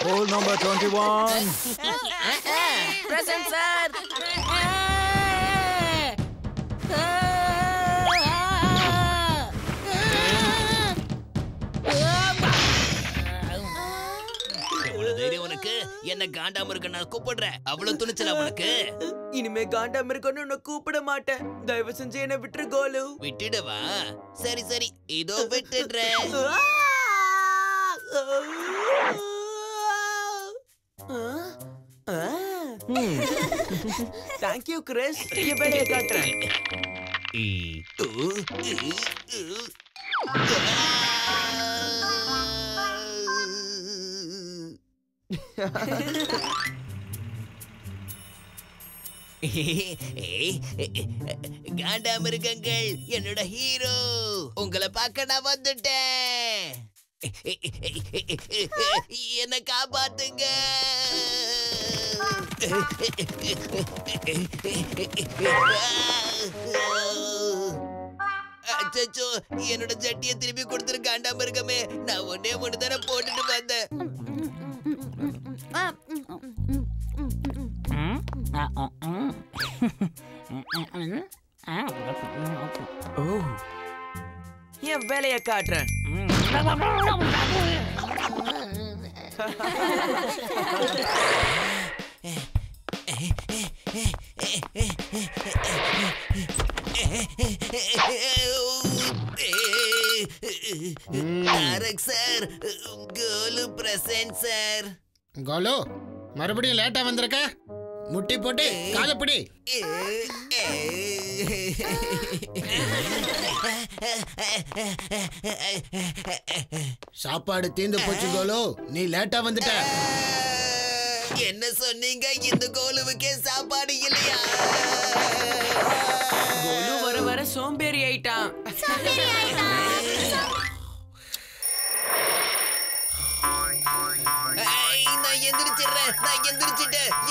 Hole number 21. Present, sir. எவ்வளவு தைரியம் உனக்கு? என்ன காண்டாம இருக்க நான் கூப்பிடுறேன். அவ்வளவு துணிச்சல உனக்கு? இனிமே காண்டாம இருக்கணும் நான் கூப்பிட மாட்டேன். தயவு செஞ்சு என்ன விட்டுரு கோலு. விட்டுடவா? சரி சரி, இதோ விட்டுடுறேன். Thank you Chris. என் வேலையை காட்டுறேன். காண்டாமிருகங்கள் என்னோட ஹீரோ, உங்களை பார்க்க நான் வந்துட்டேன். என்ன காப்பாத்துங்க. அச்சோ, என்னோட ஜட்டியை திருப்பி கொடுத்துரு காண்டாமிருகமே. நான் ஒன்னே ஒண்ணு தானே போட்டுட்டு வந்தேன். ஓ, என் வேலையை காட்டுறேன். Tarak sir, Golu present sir. Golu, மறுபடியும் லேட்டா வந்திருக்க. முட்டி போட்டு காலப்படி. சாப்பாடு தீந்து போச்சு கோலு, நீ லேட்டா வந்துட்ட. என்ன சொன்னீங்க? இந்த கோலுவுக்கே சாப்பாடு இல்லையா? கோலு வர வர சோம்பேறி ஆயிட்டான். நான் எந்திரிச்சிடுறேன். நான் எந்திரிச்சிட்டேன்.